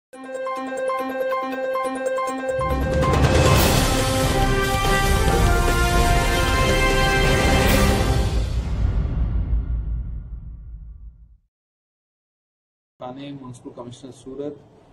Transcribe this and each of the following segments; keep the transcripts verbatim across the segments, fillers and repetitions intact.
Municipal commissioner सूरत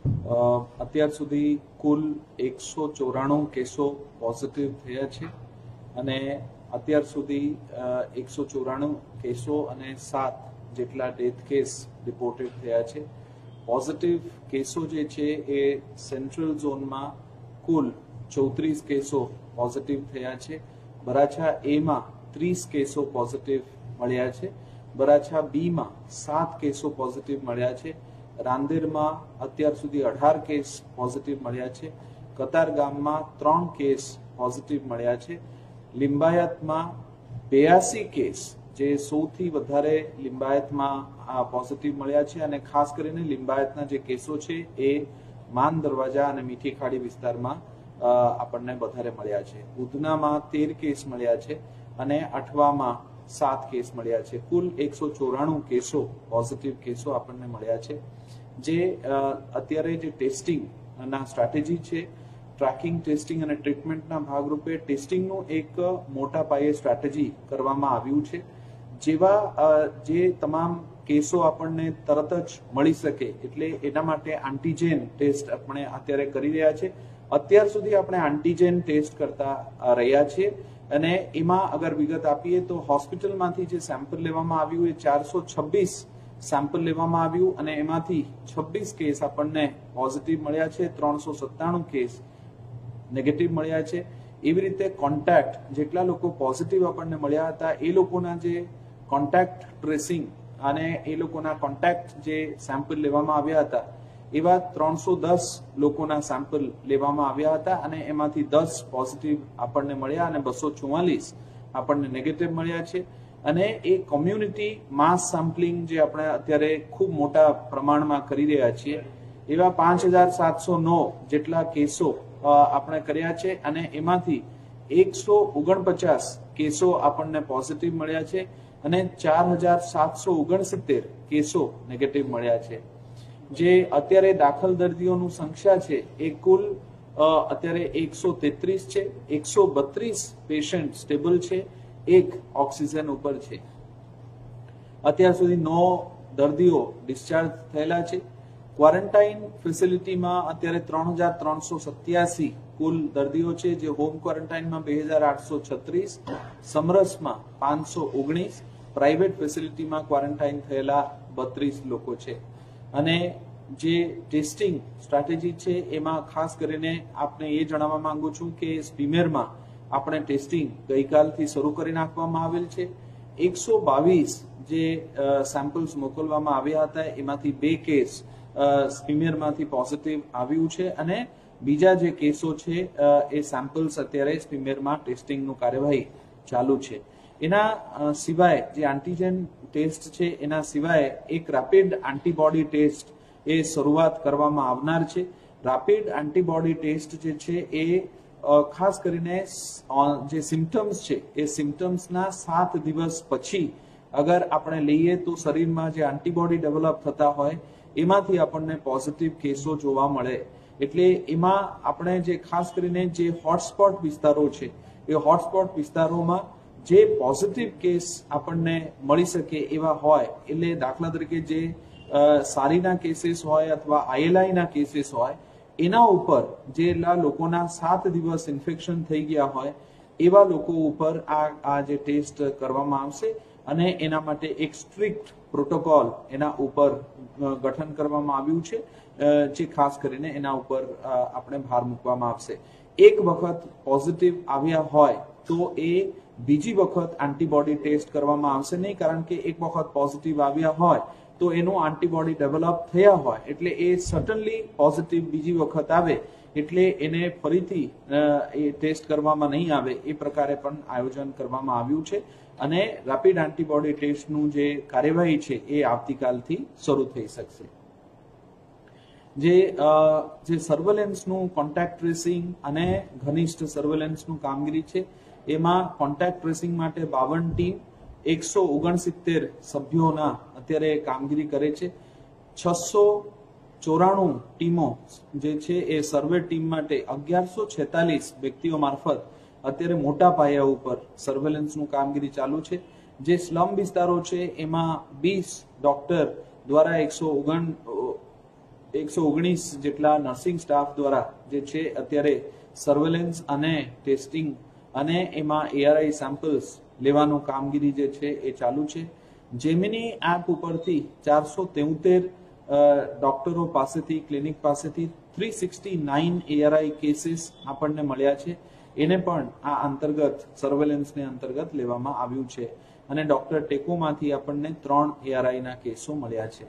અત્યાર સુધી કુલ એકસો ચોરાણું કેસો પોઝિટિવ થયા છે અને અત્યાર સુધી એકસો ચોરાણું કેસો અને સાત જેટલા ડેથ કેસ રિપોર્ટેડ થયા છે. પોઝિટિવ કેસો જે છે એ સેન્ટ્રલ ઝોનમાં કુલ ચૌત્રીસ કેસો પોઝિટિવ થયા છે. વરાછા એમાં ત્રીસ કેસો પોઝિટિવ મળ્યા છે. વરાછા બીમાં સાત કેસો પોઝિટિવ મળ્યા છે. રાંદેરમાં અત્યાર સુધી અઢાર કેસ પોઝિટિવ મળ્યા છે. કતારગામમાં ત્રણ કેસ પોઝિટિવ મળ્યા છે. લિંબાયતમાં બ્યાસી કેસ જે સૌથી વધારે લિંબાયતમાં પોઝિટિવ મળ્યા છે અને ખાસ કરીને લિંબાયતના જે કેસો છે એ માન દરવાજા અને મીઠી ખાડી વિસ્તારમાં આપણને વધારે મળ્યા છે. ઉધનામાં તેર કેસ મળ્યા છે અને અઠવામાં સાત કેસ મળ્યા છે. કુલ એકસો ચોરાણું કેસો પોઝિટિવ કેસો આપણને મળ્યા છે. જે અત્યારે જે ટેસ્ટિંગ ના સ્ટ્રેટેજી છે, ટ્રેકિંગ, ટેસ્ટિંગ અને ટ્રીટમેન્ટના ભાગરૂપે ટેસ્ટિંગનું એક મોટા પાયે સ્ટ્રેટેજી કરવામાં આવ્યું છે. જેવા જે તમામ કેસો આપણને તરત જ મળી શકે એટલે એના માટે એન્ટીજેન ટેસ્ટ આપણે અત્યારે કરી રહ્યા છે. અત્યાર સુધી આપણે એન્ટીજેન ટેસ્ટ કરતા રહ્યા છીએ અને એમાં અગર વિગત આપીએ તો હોસ્પિટલમાંથી જે સેમ્પલ લેવામાં આવ્યું એ ચારસો છવ્વીસ સેમ્પલ લેવામાં આવ્યું અને એમાંથી છવ્વીસ કેસ આપણને પોઝિટિવ મળ્યા છે, ત્રણસો સત્તાણું કેસ નેગેટિવ મળ્યા છે. એવી રીતે કોન્ટેક્ટ જેટલા લોકો પોઝિટિવ આપણને મળ્યા હતા એ લોકોના જે કોન્ટેક્ટ ટ્રેસિંગ અને એ લોકોના કોન્ટેક્ટ જે સેમ્પલ લેવામાં આવ્યા હતા એવા ત્રણસો દસ લોકોના સેમ્પલ લેવામાં આવ્યા હતા અને એમાંથી દસ પોઝિટિવ આપણને મળ્યા અને બસો ચુમ્માલીસ આપણને નેગેટિવ મળ્યા છે. અને એ કોમ્યુનિટી માસ સેમ્પલિંગ જે આપણે અત્યારે ખૂબ મોટા પ્રમાણમાં કરી રહ્યા છીએ એવા પાંચ હજાર સાતસો નવ જેટલા કેસો આપણે કર્યા છે અને એમાંથી એકસો ઓગણપચાસ કેસો આપણને પોઝિટિવ મળ્યા છે અને ચાર હજાર સાતસો ઓગણસિત્તેર કેસો નેગેટિવ મળ્યા છે. જે અત્યારે દાખલ દર્દીઓનું સંખ્યા છે એ કુલ અત્યારે એકસો તેત્રીસ છે. એકસો બત્રીસ પેશન્ટ સ્ટેબલ છે, એક ઓક્સિજન ઉપર છે. અત્યાર સુધી નવ દર્દીઓ ડિસ્ચાર્જ થયેલા છે. ક્વોરન્ટાઇન ફેસિલિટીમાં અત્યારે ત્રણ હજાર ત્રણસો સત્યાસી કુલ દર્દીઓ છે, જે હોમ ક્વોરન્ટાઇનમાં બે હજાર આઠસો છત્રીસ, સમરસમાં પાંચસો ઓગણીસ, પ્રાઇવેટ ફેસિલિટીમાં ક્વોરન્ટાઇન થયેલા બત્રીસ લોકો છે. અને જે ટેસ્ટિંગ સ્ટ્રેટેજી છે એમાં ખાસ કરીને આપને એ જણાવવા માંગુ છું કે સ્પીમેરમાં આપણે ટેસ્ટિંગ ગઈકાલથી શરૂ કરી નાખવામાં આવેલ છે. એકસો બાવીસ જે સેમ્પલ્સ મોકલવામાં આવ્યા હતા એમાંથી બે કેસ સ્પીમેરમાંથી પોઝિટિવ આવ્યું છે અને બીજા જે કેસો છે એ સેમ્પલ્સ અત્યારે સ્પીમેરમાં ટેસ્ટિંગનું કાર્યવાહી ચાલુ છે. એના સિવાય જે એન્ટીજેન ટેસ્ટ છે એના સિવાય એક રેપિડ એન્ટીબોડી ટેસ્ટ એ શરૂઆત કરવામાં આવનાર છે. રેપિડ એન્ટીબોડી ટેસ્ટ જે છે એ ખાસ કરીને જે સિમ્ટમ્સ છે એ સિમ્ટમ્સના સાત દિવસ પછી અગર આપણે લઈએ તો શરીરમાં જે એન્ટીબોડી ડેવલપ થતા હોય એમાંથી આપણને પોઝિટિવ કેસો જોવા મળે. એટલે એમાં આપણે જે ખાસ કરીને જે હોટસ્પોટ વિસ્તારો છે એ હોટસ્પોટ વિસ્તારોમાં જે પોઝિટિવ કેસ આપણને મળી શકે એવા હોય એટલે દાખલા તરીકે જે સારીના કેસીસ હોય અથવા આઈએલઆઈના કેસીસ હોય એના ઉપર જેટલા લોકોના સાત દિવસ ઇન્ફેક્શન થઈ ગયા હોય એવા લોકો ઉપર આ આ જે ટેસ્ટ કરવામાં આવશે અને એના માટે એક સ્ટ્રિક્ટ પ્રોટોકોલ એના ઉપર ગઠન કરવામાં આવ્યું છે, જે ખાસ કરીને એના ઉપર આપણે ભાર મૂકવામાં આવશે. એક વખત પોઝિટિવ આવ્યા હોય તો એ બીજી વખત એન્ટીબોડી ટેસ્ટ કરવામાં આવશે નહીં, કારણ કે એક વખત પોઝિટિવ આવ્યા હોય તો એનું એન્ટીબોડી ડેવલપ થયા હોય એટલે એ સડનલી પોઝિટિવ બીજી વખત આવે એટલે એને ફરીથી એ ટેસ્ટ કરવામાં નહીં આવે એ પ્રકારે પણ આયોજન કરવામાં આવ્યું છે. અને રેપિડ એન્ટીબોડી ટેસ્ટનું જે કાર્યવાહી છે એ આવતીકાલથી શરૂ થઈ શકશે. જે જે સર્વેલન્સનું કોન્ટેક્ટ ટ્રેસિંગ અને ઘનિષ્ઠ સર્વેલન્સનું કામગીરી છે એમાં કોન્ટેક્ટ ટ્રેસિંગ માટે બાવન ટીમ એકસો ઓગણસિત્તેર સભ્યોના અત્યારે કામગીરી કરે છે. છસો ચોરાણું ટીમો જે છે એ સર્વે ટીમ માટે અગિયારસો છેતાલીસ વ્યક્તિઓ મારફત અત્યારે મોટા પાયા ઉપર સર્વેલન્સનું કામગીરી ચાલુ છે। જે સ્લમ વિસ્તારો છે એમાં વીસ ડોક્ટર દ્વારા એકસો ઓગણ એકસો ઓગણીસ જેટલા નર્સિંગ સ્ટાફ દ્વારા જે છે અત્યારે સર્વેલન્સ અને ટેસ્ટિંગ અને એમાં એઆરઆઈ સેમ્પલ્સ લેવાનું કામગીરી જે છે એ ચાલુ છે। જેમિની એપ ઉપરથી ચારસો તેઉતેર ડોક્ટરો પાસેથી ક્લિનિક પાસેથી three sixty nine ARI cases આપણને મળ્યા છે। એને પણ આ અંતર્ગત સર્વેલન્સને અંતર્ગત લેવામાં આવ્યું છે અને ડોક્ટર ટેકોમાંથી આપણને ત્રણ એઆરઆઈ ના કેસો મળ્યા છે।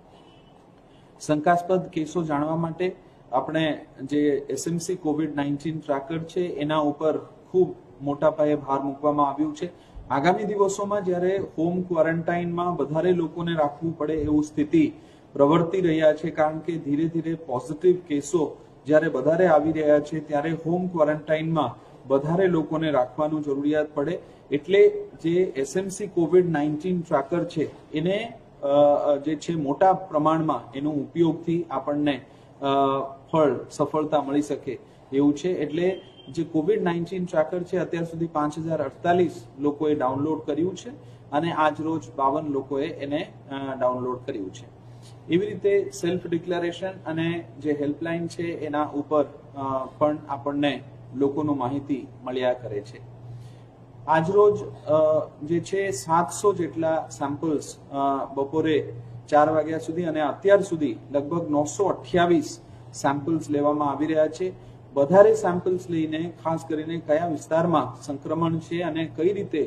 શંકાસ્પદ કેસો જાણવા માટે આપણે જે એસએમસી કોવિડ નાઇન્ટીન ટ્રેકર છે એના ઉપર ખૂબ મોટા પાયે ભાર મૂકવામાં આવ્યું છે। આગામી દિવસોમાં જ્યારે હોમ ક્વોરન્ટાઇનમાં વધારે લોકોને રાખવું પડે એવું સ્થિતિ પ્રવર્તી રહ્યા છે, કારણ કે ધીરે ધીરે પોઝિટિવ કેસો જ્યારે વધારે આવી રહ્યા છે ત્યારે હોમ ક્વોરન્ટાઇનમાં વધારે લોકોને રાખવાનું જરૂરિયાત પડે, એટલે જે એસએમસી કોવિડ નાઇન્ટીન ટ્રેકર છે એને જે છે મોટા પ્રમાણમાં એનો ઉપયોગથી આપણને ફળ સફળતા મળી શકે એવું છે। એટલે જે કોવિડ નાઇન્ટીન ટ્રેકર છે અત્યાર સુધી પાંચ હજાર અડતાલીસ લોકોએ ડાઉનલોડ કર્યું છે અને આજ રોજ બાવન લોકોએ એને ડાઉનલોડ કર્યું છે। એવી રીતે સેલ્ફ ડિક્લેરેશન અને જે હેલ્પલાઇન છે એના ઉપર પણ આપણને લોકોનું માહિતી મળ્યા કરે છે। આજ રોજ જે છે સાતસો જેટલા સેમ્પલ્સ બપોરે ચાર વાગ્યા સુધી અને અત્યાર સુધી લગભગ નવસો અઠ્યાવીસ સેમ્પલ્સ લેવામાં આવી રહ્યા છે। વધારે સેમ્પલ્સ લઈને ખાસ કરીને કયા વિસ્તારમાં સંક્રમણ છે અને કઈ રીતે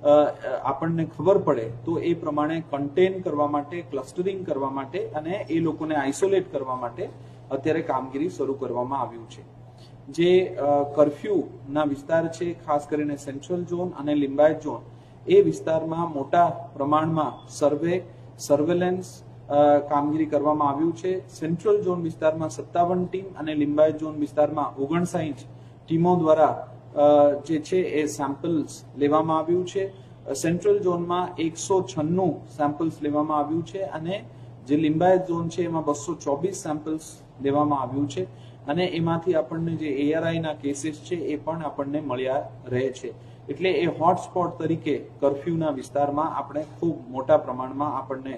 આપણને ખબર પડે તો એ પ્રમાણે કન્ટેન કરવા માટે, ક્લસ્ટરિંગ કરવા માટે અને એ લોકોને આઇસોલેટ કરવા માટે અત્યારે કામગીરી શરૂ કરવામાં આવ્યું છે। જે કર્ફ્યુના વિસ્તાર છે ખાસ કરીને સેન્ટ્રલ ઝોન અને લિંબાયત ઝોન એ વિસ્તારમાં મોટા પ્રમાણમાં સર્વે સર્વેલન્સ કામગીરી કરવામાં આવ્યું છે। સેન્ટ્રલ ઝોન વિસ્તારમાં સત્તાવન ટીમ અને લિંબાયત ઝોન વિસ્તારમાં ઓગણસાઠ ટીમો દ્વારા જે છે એ સેમ્પલ્સ લેવામાં આવ્યું છે। સેન્ટ્રલ ઝોનમાં એકસો છન્નું સેમ્પલ્સ લેવામાં આવ્યું છે અને જે લિંબાયત ઝોન છે એમાં બસો ચોવીસ સેમ્પલ્સ લેવામાં આવ્યું છે અને એમાંથી આપણને જે એઆરઆઈ ના કેસીસ છે એ પણ આપણને મળ્યા રહે છે। એટલે એ હોટસ્પોટ તરીકે કર્ફ્યુના વિસ્તારમાં આપણે ખૂબ મોટા પ્રમાણમાં આપણને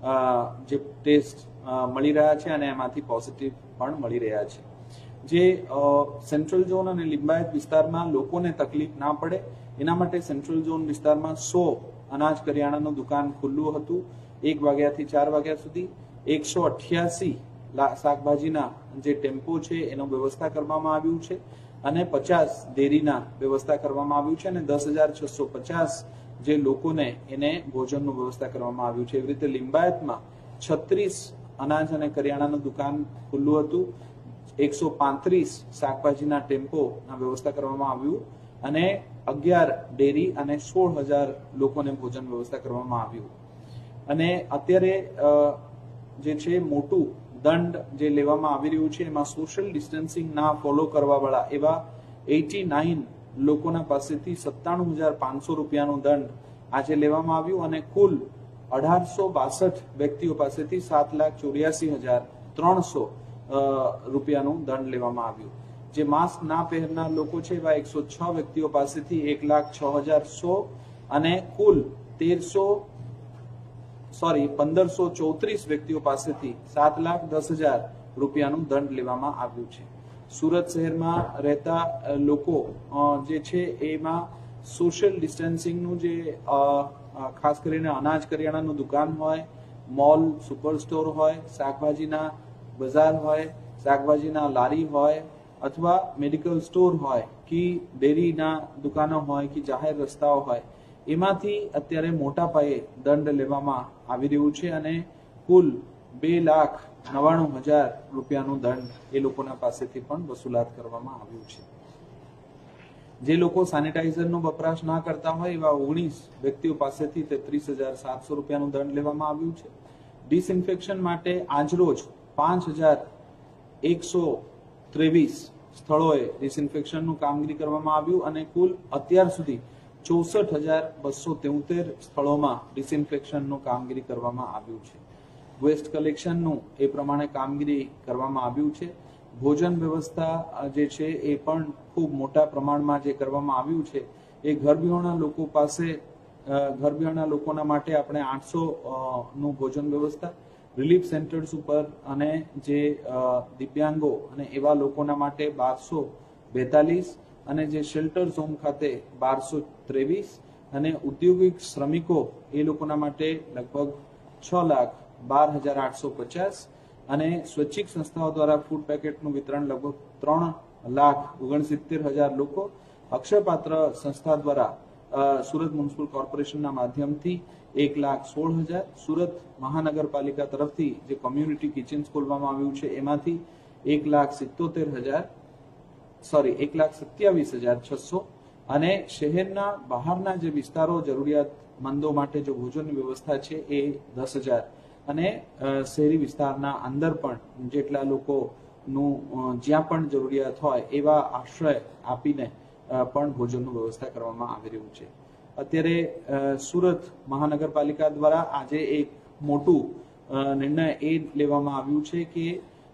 જે ટેસ્ટ મળી રહ્યા છે અને એમાંથી પોઝિટિવ પણ મળી રહ્યા છે। જે સેન્ટ્રલ ઝોન અને લિંબાયત વિસ્તારમાં લોકોને તકલીફ ના પડે એના માટે સેન્ટ્રલ ઝોન વિસ્તારમાં સો અનાજ કરિયાણાનું દુકાન ખુલ્લું હતું એક વાગ્યાથી ચાર વાગ્યા સુધી। એકસો અઠ્યાસી શાકભાજીના જે ટેમ્પો છે એનો વ્યવસ્થા કરવામાં આવ્યું છે અને પચાસ ડેરીના વ્યવસ્થા કરવામાં આવ્યું છે અને દસ હજાર છસો પચાસ જે લોકોને એને ભોજનનું વ્યવસ્થા કરવામાં આવ્યું છે। એવી રીતે લિંબાયતમાં છત્રીસ અનાજ અને કરિયાણાનું દુકાન ખુલ્લું હતું, એકસો પાંત્રીસ શાકભાજીના ટેમ્પોના વ્યવસ્થા કરવામાં આવ્યું અને અગિયાર ડેરી અને સોળ હજાર લોકોને ભોજન વ્યવસ્થા કરવામાં આવ્યું। અને અત્યારે જે છે મોટું દંડ જે લેવામાં આવી રહ્યું છે એમાં સોશિયલ ડિસ્ટન્સિંગ ના ફોલો કરવા વાળા એવા એટી નાઇન લોકોના પાસેથી સત્તાણું હજાર પાંચસો રૂપિયાનું દંડ આજે લેવામાં આવ્યું અને કુલ અઢારસો બાસઠ વ્યક્તિઓ પાસેથી સાત લાખ ચોર્યાસી હજાર ત્રણસો રૂપિયાનું દંડ લેવામાં આવ્યું। જે માસ્ક ના પહેરનાર લોકો છે એવા એકસો છ વ્યક્તિઓ પાસેથી એક લાખ છ હજાર સો અને કુલ તેરસો સોરી પંદરસો ચોત્રીસ વ્યક્તિઓ પાસેથી સાત લાખ દસ હજાર રૂપિયાનું દંડ લેવામાં આવ્યું છે। સુરત શહેરમાં રહેતા લોકો જે છે એમાં સોશિયલ ડિસ્ટન્સિંગનું જે ખાસ કરીને અનાજ કરિયાણાનું દુકાન હોય, મોલ, સુપર સ્ટોર હોય, શાકભાજીના બજાર હોય, શાકભાજીના લારી હોય અથવા મેડિકલ સ્ટોર હોય કે ડેરીના દુકાનો હોય કે જાહેર રસ્તાઓ હોય એમાંથી અત્યારે મોટા પાયે દંડ લેવામાં આવી રહ્યું છે અને કુલ બે લાખ નવાણું હજાર રૂપિયાનું દંડ એ લોકોના પાસેથી પણ વસૂલાત કરવામાં આવ્યું છે। જે લોકો સેનિટાઈઝરનો વપરાશ ના કરતા હોય એવા ઓગણીસ વ્યક્તિઓ પાસેથી તેત્રીસ હજાર સાતસો રૂપિયાનું દંડ લેવામાં આવ્યું છે। ડિસઇન્ફેક્શન માટે આજરોજ પાંચ હજાર એકસો ત્રેવીસ સ્થળોએ ડિસઇન્ફેક્શનનું કામગીરી કરવામાં આવ્યું અને કુલ અત્યાર સુધી ચોસઠ હજાર બસો તેઉતેર સ્થળોમાં ડિસઇન્ફેક્શનનું કામગીરી કરવામાં આવ્યું છે। વેસ્ટ કલેક્શનનું એ પ્રમાણે કામગીરી કરવામાં આવ્યું છે. ભોજન વ્યવસ્થા જે છે એ પણ ખૂબ મોટા પ્રમાણમાં જે કરવામાં આવ્યું છે એ ઘર વિહોણા લોકો પાસે ઘર વિહોણા લોકોના માટે આપણે આઠસો નું ભોજન વ્યવસ્થા, રિલીફ સેન્ટર્સ ઉપર અને જે દિવ્યાંગો અને એવા લોકોના માટે બારસો બેતાલીસ અને જે શેલ્ટર્સ હોમ ખાતે બારસો ત્રેવીસ અને ઉદ્યોગિક શ્રમિકો એ લોકોના માટે લગભગ છ લાખ બાર હજાર આઠસો પચાસ અને સ્વૈચ્છિક સંસ્થાઓ દ્વારા ફૂડ પેકેટનું વિતરણ લગભગ ત્રણ લાખ ઓગણસિત્તેર હજાર લોકો, અક્ષયપાત્ર સંસ્થા દ્વારા સુરત મ્યુનિસિપલ કોર્પોરેશનના માધ્યમથી એક લાખ સોળ હજાર, સુરત મહાનગરપાલિકા તરફથી જે કોમ્યુનિટી કિચન્સ ખોલવામાં આવ્યું છે એમાંથી એક લાખ સિત્તોતેર હજાર સોરી એક લાખ સત્યાવીસ હજાર છસો અને શહેરના બહારના જે વિસ્તારો જરૂરિયાતમંદો માટે જો ભોજનની વ્યવસ્થા છે એ દસ હજાર અને શહેરી વિસ્તારના અંદર પણ જેટલા લોકોનું જ્યાં પણ જરૂરિયાત હોય એવા આશ્રય આપીને પણ ભોજનની વ્યવસ્થા કરવામાં આવી રહ્યું છે. અત્યારે સુરત મહાનગરપાલિકા દ્વારા આજે એક મોટું નિર્ણય એ લેવામાં આવ્યું છે કે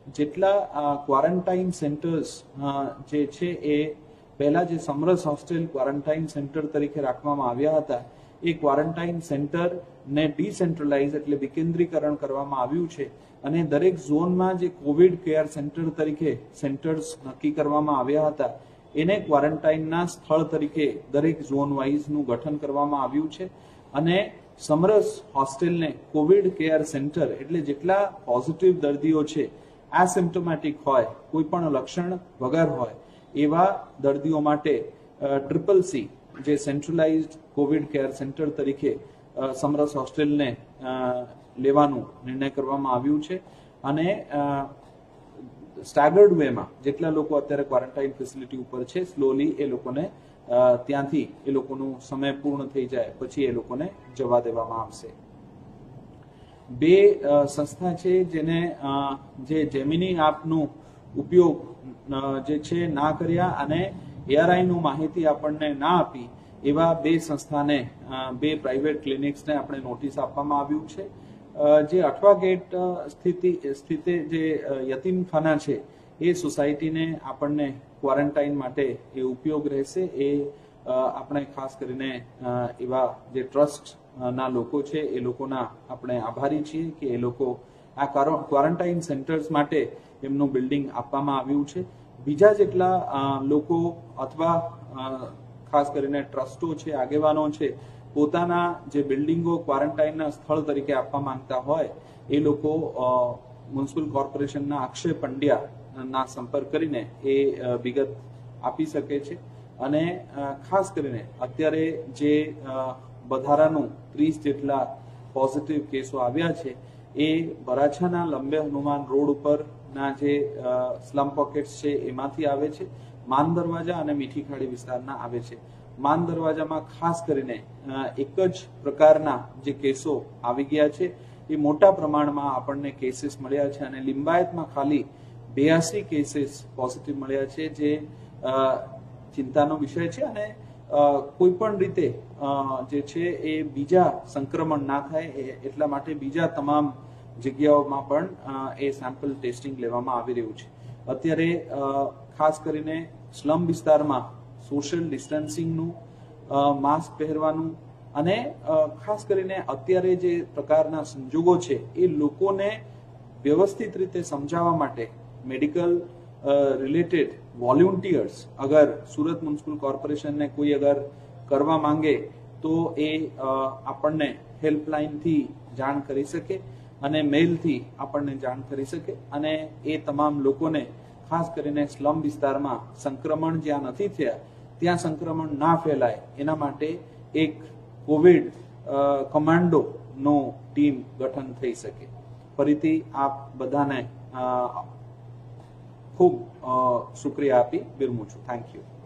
જેટલા ક્વોરન્ટાઇન સેન્ટર્સ જે છે એ પહેલા જે સમરસ હોસ્ટેલ ક્વોરન્ટાઇન સેન્ટર તરીકે રાખવામાં આવ્યા હતા એ ક્વોરન્ટાઇન સેન્ટર ને ડિસેન્ટ્રલાઇઝ એટલે વિકેન્દ્રીકરણ કરવામાં આવ્યું છે અને દરેક ઝોનમાં જે કોવિડ કેર સેન્ટર તરીકે સેન્ટર્સ નક્કી કરવામાં આવ્યા હતા એને ક્વોરન્ટાઇનના સ્થળ તરીકે દરેક ઝોન વાઇઝનું ગઠન કરવામાં આવ્યું છે અને સમરસ હોસ્ટેલને કોવિડ કેર સેન્ટર એટલે જેટલા પોઝિટિવ દર્દીઓ છે એસિમ્પ્ટોમેટિક હોય, કોઈ પણ લક્ષણ વગર હોય એવા દર્દીઓ માટે ટ્રિપલ સી જે સેન્ટ્રલાઇઝડ કોવિડ કેર સેન્ટર તરીકે સમરસ હોસ્ટેલને લેવાનું નિર્ણય કરવામાં આવ્યું છે અને સ્ટાગર્ડ વેમાં જેટલા લોકો અત્યારે ક્વોરન્ટાઇન ફેસિલિટી ઉપર છે સ્લોલી એ લોકોને ત્યાંથી એ લોકોનું સમય પૂર્ણ થઈ જાય પછી એ લોકોને જવા દેવામાં આવશે. બે સંસ્થા છે જેને જે જેમિની આપનું ઉપયોગ જે છે ના કર્યા અને એઆરઆઈ નું માહિતી આપણને ના આપી એવા બે સંસ્થાને બે પ્રાઇવેટ ક્લિનિક્સને આપણે નોટિસ આપવામાં આવ્યું છે. જે અઠવા ગેટ સ્થિતિ સ્થિતે જે યતીમખાના છે એ સોસાયટીને આપણને ક્વોરન્ટાઇન માટે એ ઉપયોગ રહેશે. એ આપણે ખાસ કરીને એવા જે ટ્રસ્ટ ના લોકો છે એ લોકોના આપણે આભારી છીએ કે એ લોકો આ ક્વોરન્ટાઇન સેન્ટર્સ માટે એમનું બિલ્ડિંગ આપવામાં આવ્યું છે. બીજા જેટલા લોકો અથવા ખાસ કરીને ટ્રસ્ટો છે, આગેવાનો છે, પોતાના જે બિલ્ડિંગો ક્વોરન્ટાઇનના સ્થળ તરીકે આપવા માંગતા હોય એ લોકો મ્યુનિસિપલ કોર્પોરેશનના અક્ષય પંડ્યાના સંપર્ક કરીને એ વિગત આપી શકે છે અને ખાસ કરીને અત્યારે જે વધારાનું ત્રીસ જેટલા પોઝિટિવ કેસો આવ્યા છે એ વરાછાના લંબે હનુમાન રોડ ઉપરના જે સ્લમ પોકેટ્સ છે એમાંથી આવે છે, માન દરવાજા અને મીઠી ખાડી વિસ્તારના આવે છે. માન દરવાજામાં ખાસ કરીને એક જ પ્રકારના જે કેસો આવી ગયા છે એ મોટા પ્રમાણમાં આપણને કેસીસ મળ્યા છે અને લિંબાયતમાં ખાલી બેયાસી કેસીસ પોઝિટિવ મળ્યા છે જે ચિંતાનો વિષય છે અને કોઈ પણ રીતે જે છે એ બીજા સંક્રમણ ના થાય એટલા માટે બીજા તમામ જગ્યાઓમાં પણ એ સેમ્પલ ટેસ્ટિંગ લેવામાં આવી રહ્યું છે. અત્યારે ખાસ કરીને સ્લમ વિસ્તારમાં સોશિયલ ડિસ્ટન્સિંગનું, માસ્ક પહેરવાનું અને ખાસ કરીને અત્યારે જે પ્રકારના સંજોગો છે એ લોકોને વ્યવસ્થિત રીતે સમજાવવા માટે મેડિકલ રિલેટેડ વોલેન્ટિયર્સ અગર સુરત મ્યુનિસિપલ કોર્પોરેશનને કોઈ અગર કરવા માંગે તો એ આપણને હેલ્પલાઇનથી જાણ કરી શકે અને મેલથી આપણને જાણ કરી શકે અને એ તમામ લોકોને ખાસ કરીને સ્લમ વિસ્તારમાં સંક્રમણ જ્યાં નથી થયા ત્યાં સંક્રમણ ના ફેલાય એના માટે એક કોવિડ કમાન્ડો નો ટીમ ગઠન થઈ શકે. ફરીથી આપ બધાને ખૂબ શુક્રિયા આપી બિરમું છું. Thank you.